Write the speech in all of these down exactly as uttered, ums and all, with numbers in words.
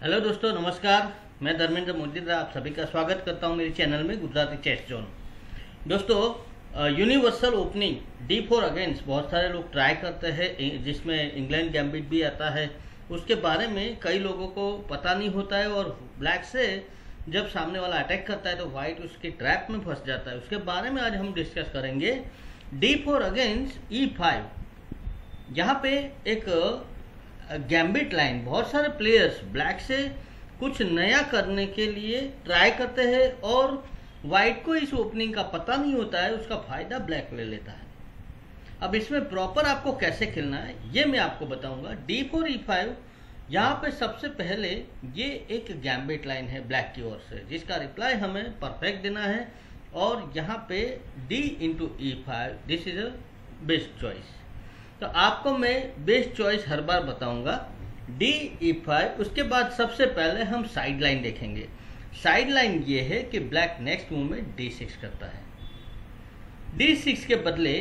Hello दोस्तों, नमस्कार। मैं धर्मेंद्र मोदी आप सभी का स्वागत करता हूं मेरे चैनल में गुजराती चेस जोन। दोस्तों, universal opening D four against बहुत सारे लोग ट्राई करते हैं, जिसमें इंग्लैंड गैम्बिट भी आता है। उसके बारे में कई लोगों को पता नहीं होता है और ब्लैक से जब सामने वाला अटैक करता है तो वाइट उसके ट्रैप में फंस जाता है। उसके बारे में आज हम डिस्कस करेंगे। D four against E five, यहाँ पे एक गैम्बिट लाइन बहुत सारे प्लेयर्स ब्लैक से कुछ नया करने के लिए ट्राई करते हैं और वाइट को इस ओपनिंग का पता नहीं होता है, उसका फायदा ब्लैक ले लेता है। अब इसमें प्रॉपर आपको कैसे खेलना है ये मैं आपको बताऊंगा। डी फोर ई फाइव, यहाँ पे सबसे पहले ये एक गैम्बिट लाइन है ब्लैक की ओर से, जिसका रिप्लाई हमें परफेक्ट देना है। और यहाँ पे D into E five, this is a best choice. तो आपको मैं बेस्ट चॉइस हर बार बताऊंगा, डी ई फाइव। उसके बाद सबसे पहले हम साइड लाइन देखेंगे। साइड लाइन ये है कि ब्लैक नेक्स्ट मूव में डी सिक्स करता है। डी सिक्स के बदले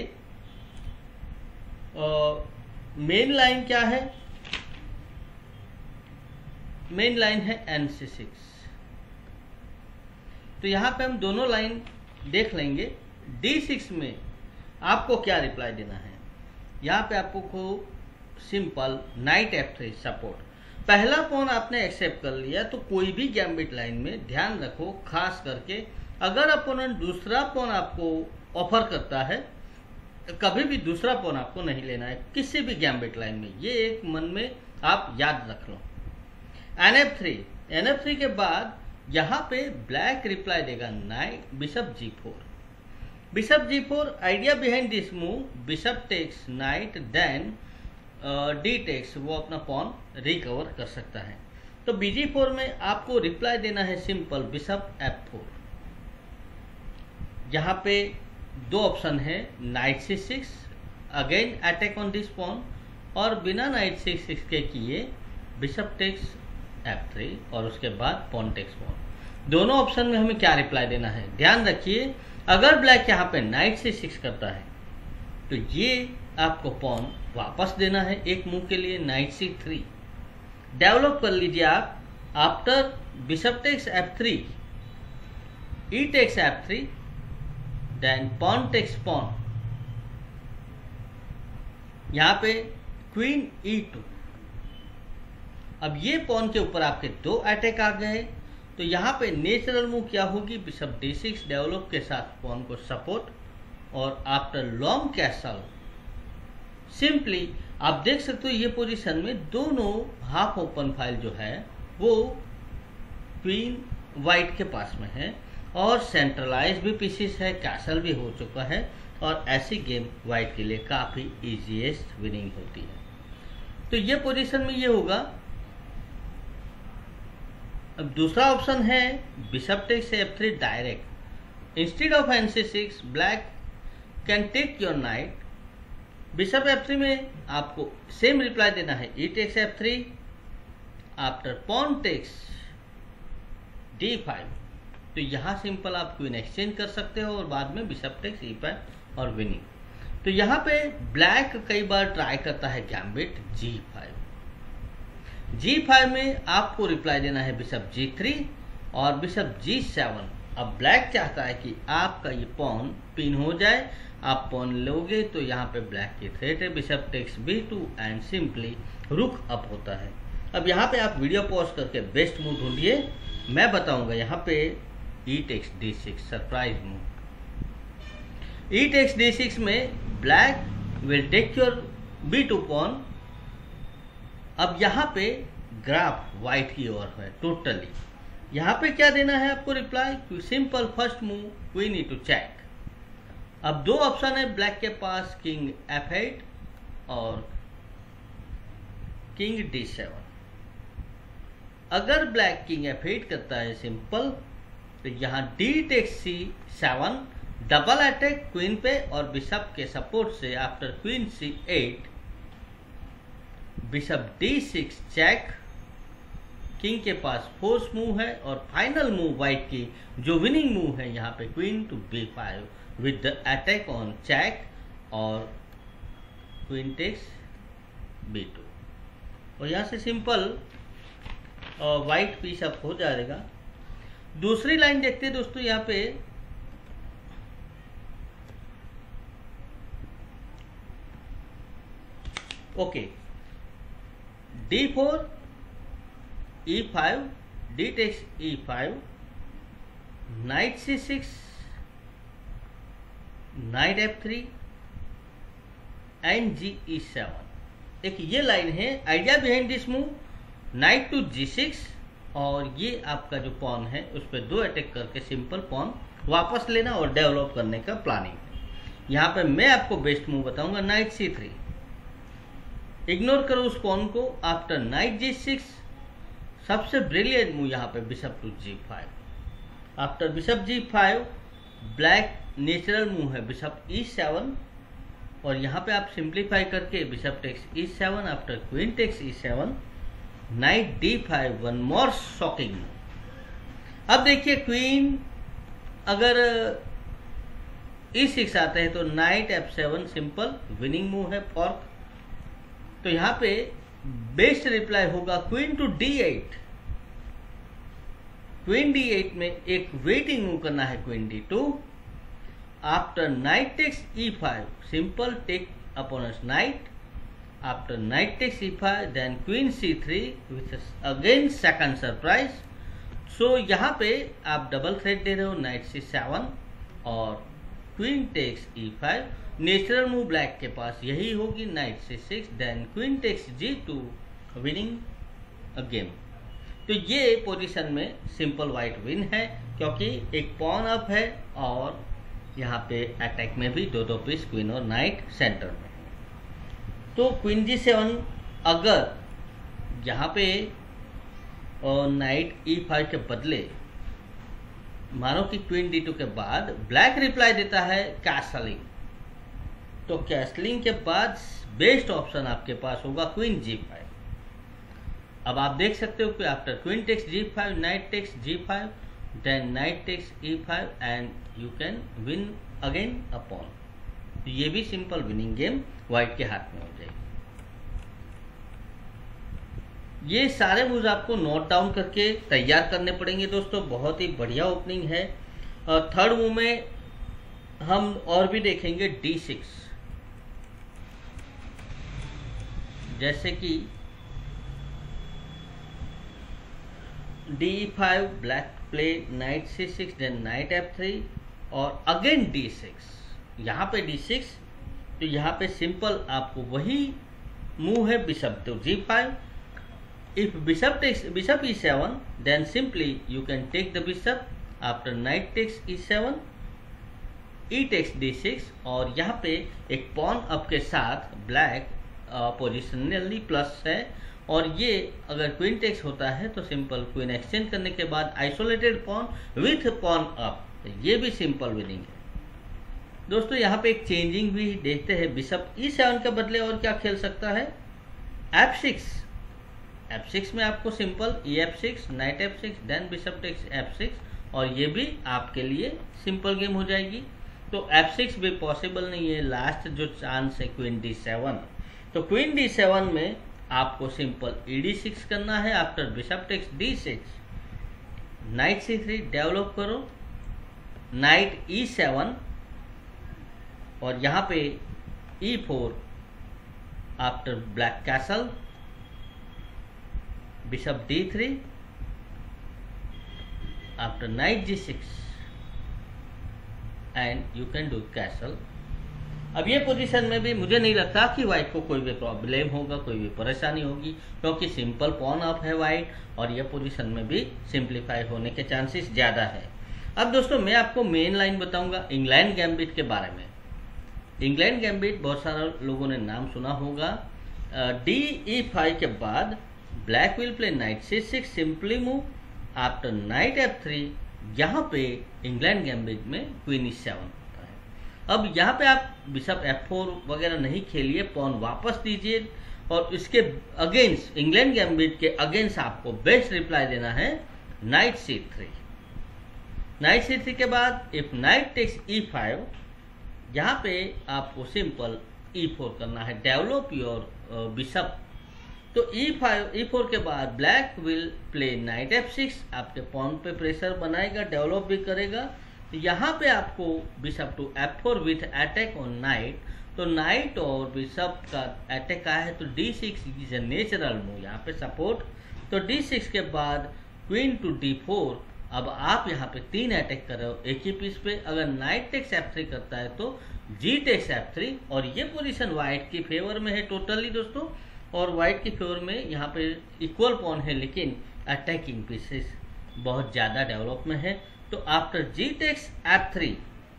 मेन लाइन क्या है? मेन लाइन है एन सी सिक्स। तो यहां पे हम दोनों लाइन देख लेंगे। डी सिक्स में आपको क्या रिप्लाई देना है? यहाँ पे आपको को simple knight F three support. पहला पॉन आपने एक्सेप्ट कर लिया तो कोई भी गैम्बिट लाइन में ध्यान रखो, खास करके अगर अपोनेंट दूसरा पॉन आपको ऑफर करता है, कभी भी दूसरा पॉन आपको नहीं लेना है किसी भी गैम्बिट लाइन में। ये एक मन में आप याद रख लो। N F three, N F three के बाद यहाँ पे ब्लैक रिप्लाई देगा knight bishop G four. Bishop G four, idea behind this move, bishop takes knight, then D takes, वो अपना पॉन रिकवर कर सकता है। तो बी जी फोर में आपको रिप्लाई देना है सिंपल बिशप एफ फोर। यहाँ पे दो ऑप्शन है, knight C six, again attack on this pawn, और बिना नाइट सी सिक्स के किए बिशप टेक्स एफ थ्री और उसके बाद पॉन टेक्स पॉन। दोनों ऑप्शन में हमें क्या रिप्लाई देना है? ध्यान रखिए, अगर ब्लैक यहाँ पे नाइट से सिक्स करता है तो ये आपको पॉन वापस देना है एक मूव के लिए, नाइट सी थ्री। डेवलप कर लीजिए आप। After bishop takes F three, E takes F three, then pawn takes pawn. यहाँ पे क्वीन ई टू। अब ये पॉन के ऊपर आपके दो अटैक आ गए, तो यहाँ पे नेचुरल मूव क्या होगी? बिशप डी सिक्स डेवलप के साथ पॉन को सपोर्ट, और आफ्टर लॉन्ग कैसल सिंपली आप देख सकते हो ये पोजीशन में दोनों हाफ ओपन फाइल जो है वो क्वीन वाइट के पास में है और सेंट्रलाइज भी पीसेस है, कैसल भी हो चुका है, और ऐसी गेम वाइट के लिए काफी इजीएस्ट विनिंग होती है। तो ये पोजीशन में ये होगा। अब दूसरा ऑप्शन है bishop takes F three direct. Instead of N C six, black can take your knight. Bishop F three में आपको सेम रिप्लाई देना है, E takes F three, after pawn takes D five. तो यहां सिंपल आप queen exchange कर सकते हो और बाद में बिशप टेक्स ई फाइव और विनिंग। तो यहाँ पे ब्लैक कई बार ट्राई करता है gambit G five. G five में आपको रिप्लाई देना है बिशप जी थ्री और बिशप जी सेवन। अब ब्लैक चाहता है कि आपका ये पॉन पिन हो जाए, आप पॉन लोगे तो यहाँ पे ब्लैक की थ्रेट है, bishop takes B two and simply rook up होता है। अब यहाँ पे आप वीडियो पॉज करके बेस्ट मूव ढूंढिए, मैं बताऊंगा। यहाँ पे E takes D six, surprise move. E takes D six में black will take your B two pawn. अब यहाँ पे ग्राफ वाइट की ओर है टोटली। यहाँ पे क्या देना है आपको reply? Simple first move queen E two check. अब दो ऑप्शन है ब्लैक के पास, किंग एफ एट और किंग डी सेवन। अगर ब्लैक किंग एफ एट करता है सिंपल, तो यहाँ D takes C seven, double attack queen पे और बिशप के सपोर्ट से after queen C eight, bishop D six check. King के पास फोर्स मूव है और फाइनल मूव वाइट की जो विनिंग मूव है यहाँ पे queen to B five with the attack on check और क्वीन टेक्स बी टू। और यहाँ से सिंपल और वाइट पीस अप हो जाएगा। दूसरी लाइन देखते हैं दोस्तों, यहाँ पे okay D four E five, D takes E five, knight C six, knight F three and G E seven. एक ये लाइन है। Idea behind this move, knight to G six, और ये आपका जो पॉन है उस पर दो अटैक करके सिंपल पॉन वापस लेना और डेवलप करने का प्लानिंग है। यहाँ पे मैं आपको बेस्ट मूव बताऊंगा नाइट सी थ्री। इग्नोर करो उस पॉन को। आफ्टर नाइट जी सिक्स, सबसे ब्रिलियंट मूव यहाँ पे bishop to G five. After bishop G five, black natural move है बिशप ई सेवन, और यहाँ पे आप सिंप्लीफाई करके bishop takes E seven, after queen takes E seven, knight D five, one more shocking move. अब देखिए queen अगर E six आता है तो night F seven simple winning move है, फॉर्क। तो यहाँ पे बेस्ट रिप्लाई होगा queen to D eight. Queen D eight में एक वेटिंग मूव करना है, queen D two. After knight takes E five, simple take opponent's knight. After knight takes E five, then queen C three with again second surprise. So यहाँ पे आप double threat दे रहे हो, नाइट सी सेवन और queen takes E five. Natural move black के पास यही होगी, knight C six, then queen takes G two, winning a game. तो ये पोजीशन में सिंपल वाइट विन है, क्योंकि एक पॉन अप है और यहाँ पे अटैक में भी दो दो पीस क्वीन और नाइट सेंटर में। तो क्वीन जी सेवन, अगर यहाँ पे और नाइट ई फाइव के बदले मानो कि क्वीन डी टू के बाद ब्लैक रिप्लाई देता है कैसलिंग, तो कैसलिंग के बाद बेस्ट ऑप्शन आपके पास होगा क्वीन जी फाइव। अब आप देख सकते हो कि after queen takes G five, knight takes G five, then knight takes E five and you can win again a pawn. तो ये भी सिंपल विनिंग गेम व्हाइट के हाथ में हो जाएगी। ये सारे मूव्स आपको नोट डाउन करके तैयार करने पड़ेंगे दोस्तों। बहुत ही बढ़िया ओपनिंग है। थर्ड मूव में हम और भी देखेंगे डी सिक्स, जैसे कि D five, black play knight C six, then knight F three और अगेन डी सिक्स। यहाँ पे डी सिक्स, तो यहाँ पे सिंपल आपको वही मूव है bishop to G five. If bishop takes bishop E seven, then simply you can take the bishop. After knight takes E seven, E takes D six, और यहाँ पे एक पॉन अप के साथ ब्लैक पोजिशनली प्लस है, और ये अगर क्वीन टेक्स होता है तो सिंपल क्वीन एक्सचेंज करने के बाद isolated pawn with pawn up, ये भी सिंपल विनिंग है दोस्तों। यहाँ पे एक चेंजिंग भी देखते हैं। बिशप ई सेवन के बदले और क्या खेल सकता है, एफ सिक्स। एफ सिक्स में आपको simple E F six, knight F six, then bishop takes F six, और ये भी आपके लिए सिंपल गेम हो जाएगी। तो एफ सिक्स भी पॉसिबल नहीं है, लास्ट जो चांस है क्वीन डी सेवन। तो क्वीन डी सेवन में आपको सिंपल ई डी सिक्स करना है। After bishop takes D six, knight C three, develop करो, नाइट ई सेवन, और यहाँ पे E four, after black castle, bishop D three, after knight G six, and you can do castle. अब ये position में भी मुझे नहीं लगता कि व्हाइट को कोई भी प्रॉब्लम होगा, कोई भी परेशानी होगी, क्योंकि सिंपल पॉन अप है व्हाइट, और ये पोजीशन में भी सिंप्लीफाई होने के चांसेस ज़्यादा है। अब दोस्तों मैं आपको मेन लाइन बताऊंगा इंग्लैंड गैम्बिट के बारे में। इंग्लैंड गैम्बिट बहुत सारे लोगों ने नाम सुना होगा। डी ई फाइव के बाद black will play knight C six, simply move. After knight F three, यहाँ पे इंग्लैंड गैम्बिट में क्वीन ई सेवन होता है। अब यहाँ पे आप बिशप एफ फोर वगैरह नहीं खेलिए, पॉन वापस दीजिए, और इसके अगेंस्ट इंग्लैंड गैम्बिट के अगेंस्ट आपको बेस्ट रिप्लाई देना है knight C three. Knight C three के बाद if knight takes E five, यहाँ पे आपको सिंपल ई फोर करना है, डेवलप योर बिशप तो ई फाइव ई फोर के बाद black will play knight F six, आपके पॉन पे प्रेशर बनाएगा, डेवलप भी करेगा। तो यहाँ पे आपको bishop to F four with attack on knight, तो नाइट और बिशप का अटैक आया है तो D six is a natural move, यहाँ पे सपोर्ट। तो डी सिक्स के बाद क्वीन टू डी फोर, अब आप यहाँ पे तीन अटैक कर रहे हो एक ही पीस पे। अगर नाइट टेक्स एफ थ्री करता है तो जी टेक्स एफ थ्री, और ये पोजीशन व्हाइट की फेवर में है टोटली दोस्तों, और व्हाइट की फेवर में यहाँ पे इक्वल पॉन है, लेकिन अटैकिंग पीसेस बहुत ज़्यादा डेवलप में है। तो after G takes F three,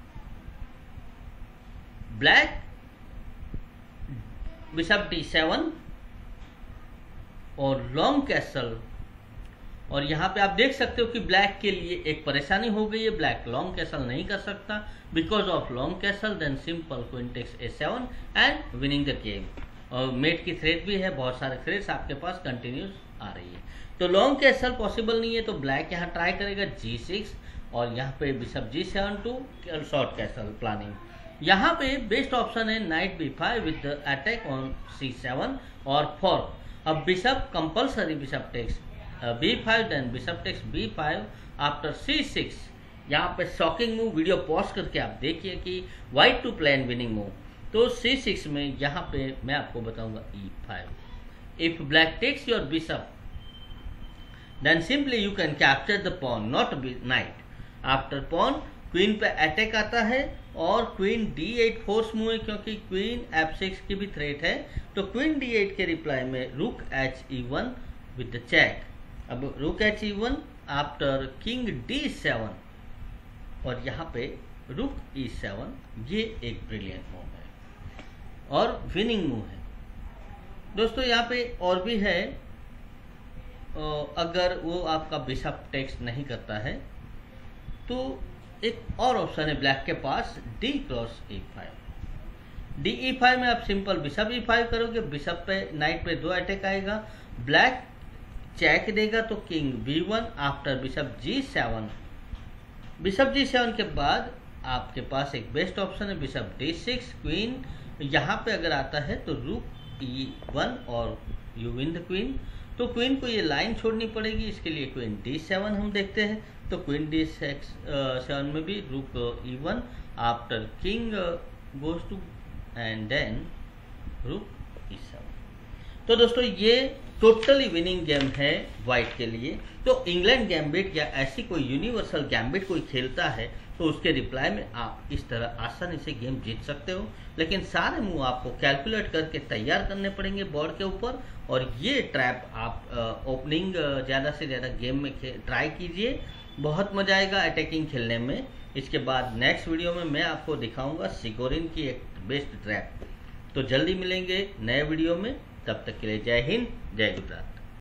black bishop D seven और लॉन्ग कैसल, और यहाँ पे आप देख सकते हो कि ब्लैक के लिए एक परेशानी हो गई है, ब्लैक लॉन्ग कैसल नहीं कर सकता because of long castle. Then simple queen takes A seven and winning the game. और मेट की थ्रेड भी है, बहुत सारे थ्रेड्स आपके पास कंटिन्यूस आ रही है। तो लॉन्ग कैसल पॉसिबल नहीं है, तो ब्लैक यहाँ ट्राई करेगा जी सिक्स, और यहाँ पे bishop ji seven to short castle planning. यहाँ पे बेस्ट ऑप्शन है knight B five with the attack on C seven और फोर। अब bishop compulsory bishop takes B five, then bishop takes B five after C six. यहाँ पे shocking move, video pause करके आप देखिए कि white to plan winning move. तो c six में यहाँ पे मैं आपको बताऊंगा e five. If black takes your bishop then simply you can capture the pawn, not knight. After pawn queen पे अटैक आता है, और queen D eight force move है क्योंकि क्वीन एफ सिक्स की भी थ्रेट है। तो क्वीन डी एट के रिप्लाई में rook h e one with the check. अब rook h e one after king D seven, और यहाँ पे रुक ई सेवन, ये एक ब्रिलियंट मूव है और विनिंग मूव है दोस्तों। यहाँ पे और भी है, अगर वो आपका बिशप टेक्स नहीं करता है तो एक और ऑप्शन है ब्लैक के पास, d cross e five. D e five में आप सिंपल बिशप ई फाइव करोगे, बिशप पे नाइट पे दो अटैक आएगा, ब्लैक चेक देगा तो king b one after bishop जी सेवन। बिशप जी सेवन के बाद आपके पास एक बेस्ट ऑप्शन है बिशप डी सिक्स, क्वीन यहाँ पे अगर आता है तो रूक ई वन और यू विन द क्वीन। तो क्वीन को ये लाइन छोड़नी पड़ेगी, इसके लिए क्वीन डी सेवन हम देखते हैं। तो क्वीन डी सिक्स सेवन में भी rook e one after king goes to and then rook e seven. तो दोस्तों ये टोटली विनिंग गेम है व्हाइट के लिए। तो इंग्लैंड गैम्बिट या ऐसी कोई यूनिवर्सल गैम्बिट कोई खेलता है तो उसके रिप्लाई में आप इस तरह आसानी से गेम जीत सकते हो, लेकिन सारे मूव आपको कैलकुलेट करके तैयार करने पड़ेंगे बोर्ड के ऊपर। और ये ट्रैप आप ओपनिंग ज़्यादा से ज़्यादा गेम में ट्राई कीजिए, बहुत मजा आएगा अटैकिंग खेलने में। इसके बाद नेक्स्ट वीडियो में मैं आपको दिखाऊंगा सिकोरिन की एक बेस्ट ट्रैप। तो जल्दी मिलेंगे नए वीडियो में, तब तक के लिए जय हिंद, जय गुजरात।